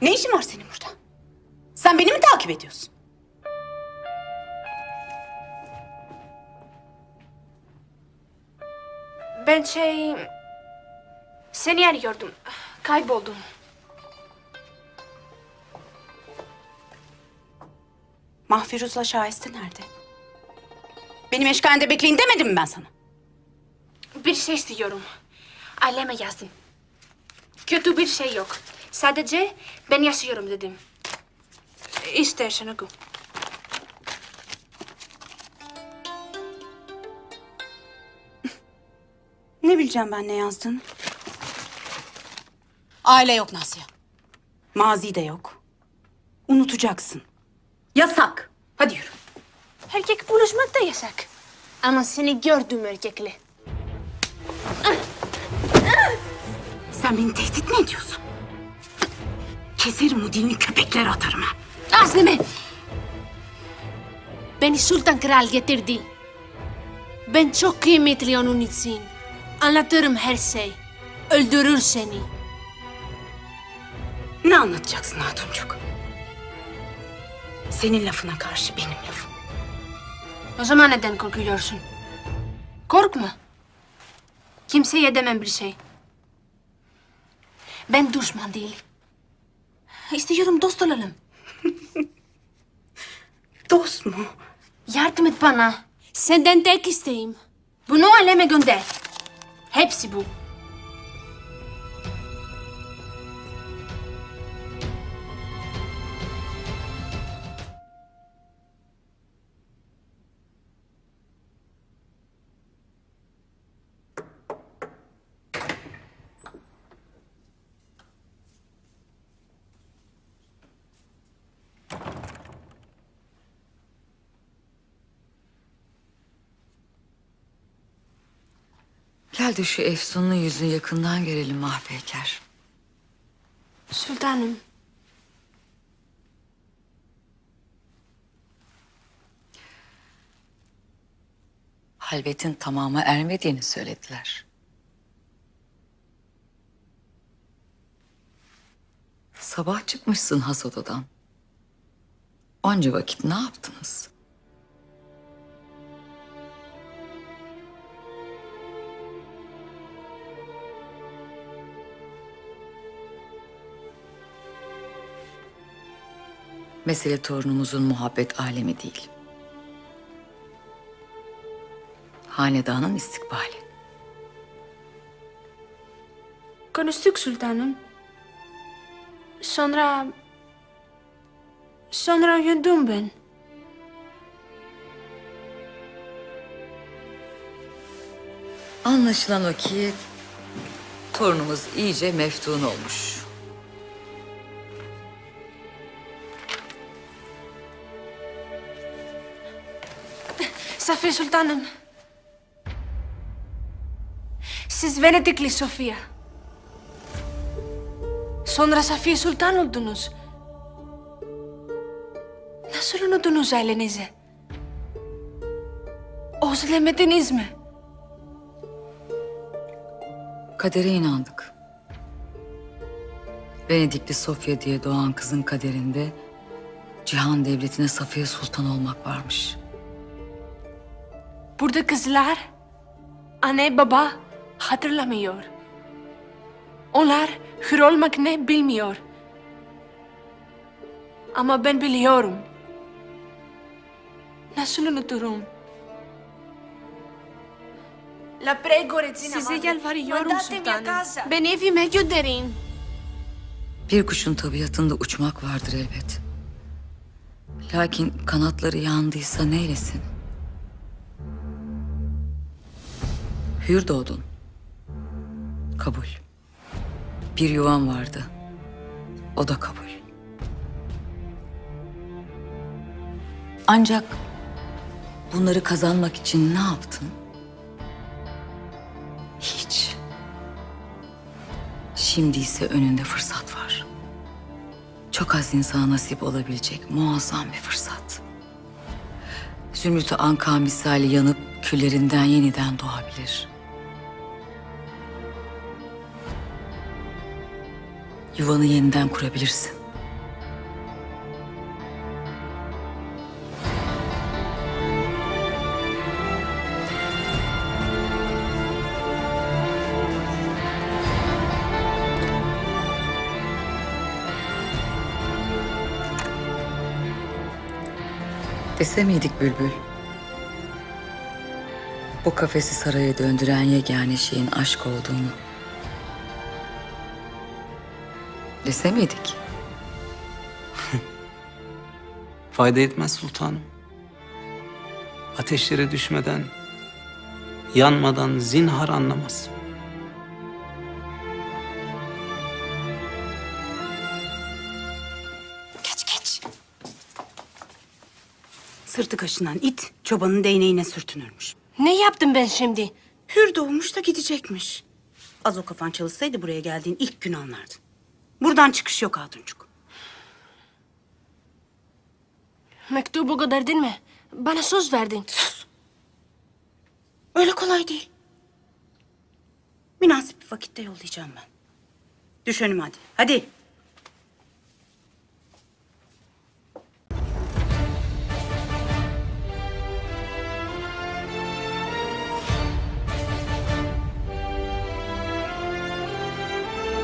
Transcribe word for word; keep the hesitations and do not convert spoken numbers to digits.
Ne işin var senin burada? Sen beni mi takip ediyorsun? Ben şey... Seni arıyordum. Kayboldum. Mahfiruz'la Şahiste nerede? Benim eşkalende bekleyin demedim mi ben sana? Bir şey istiyorum. Aileme yazdım. Kötü bir şey yok. Sadece ben yaşıyorum dedim. İstersen oku. Ne bileceğim ben ne yazdığını? Aile yok Nasya. Mazi de yok. Unutacaksın. Yasak. Hadi yürü. Erkek buluşmak da yasak. Ama seni gördüm erkekle. Sen beni tehdit mi ediyorsun? Keserim o dilini, köpeklere atarım ha. Azmi! Beni Sultan Kral getirdi. Ben çok kıymetli onun için. Anlatırım her şey. Öldürür seni. Ne anlatacaksın Hatuncuk? Senin lafına karşı benim lafım. O zaman neden korkuyorsun? Korkma. Kimseye demem bir şey. Ben düşman değilim. İstiyorum dost olalım. Dost mu? Yardım et bana. Senden tek isteğim. Bunu aleme gönder. Hepsi bu. Gel de şu Efsun'un yüzünü yakından görelim Mahpeyker. Sultanım. Halvetin tamamı ermediğini söylediler. Sabah çıkmışsın has odadan. Onca vakit ne yaptınız? Mesele torunumuzun muhabbet alemi değil. Hanedanın istikbali. Konuştuk sultanım. Sonra... Sonra uyudum ben. Anlaşılan o ki torunumuz iyice meftun olmuş. Safiye Sultanım. Siz Venedikli Sofia. Sonra Safiye Sultan oldunuz. Nasıl unuttunuz ailenizi? Özlemediniz mi? Kadere inandık. Venedikli Sofya diye doğan kızın kaderinde cihan devletine Safiye Sultan olmak varmış. Burada kızlar anne baba hatırlamıyor. Onlar hür olmak ne bilmiyor. Ama ben biliyorum. Nasıl unuturum? Size yalvarıyorum sultanım. Beni evime gönderin. Bir kuşun tabiatında uçmak vardır elbet. Lakin kanatları yandıysa neylesin? Hür doğdun. Kabul. Bir yuvan vardı. O da kabul. Ancak bunları kazanmak için ne yaptın? Hiç. Şimdi ise önünde fırsat var. Çok az insana nasip olabilecek muazzam bir fırsat. Zümrüt-ü Anka misali yanıp küllerinden yeniden doğabilir. Yuvanı yeniden kurabilirsin. Dese miydik Bülbül? Bu kafesi saraya döndüren yegane şeyin aşk olduğunu. Dese miydik? Fayda etmez sultanım. Ateşlere düşmeden, yanmadan zinhar anlamaz. Geç geç. Sırtı kaşınan it çobanın değneğine sürtünürmüş. Ne yaptım ben şimdi? Hür doğmuş da gidecekmiş. Az o kafan çalışsaydı buraya geldiğin ilk gün anlardın. Buradan çıkış yok Hatuncuk. Mektup o kadar değil mi? Bana söz verdin. Öyle kolay değil. Münasip bir vakitte yollayacağım ben. Düş önüme hadi. Hadi.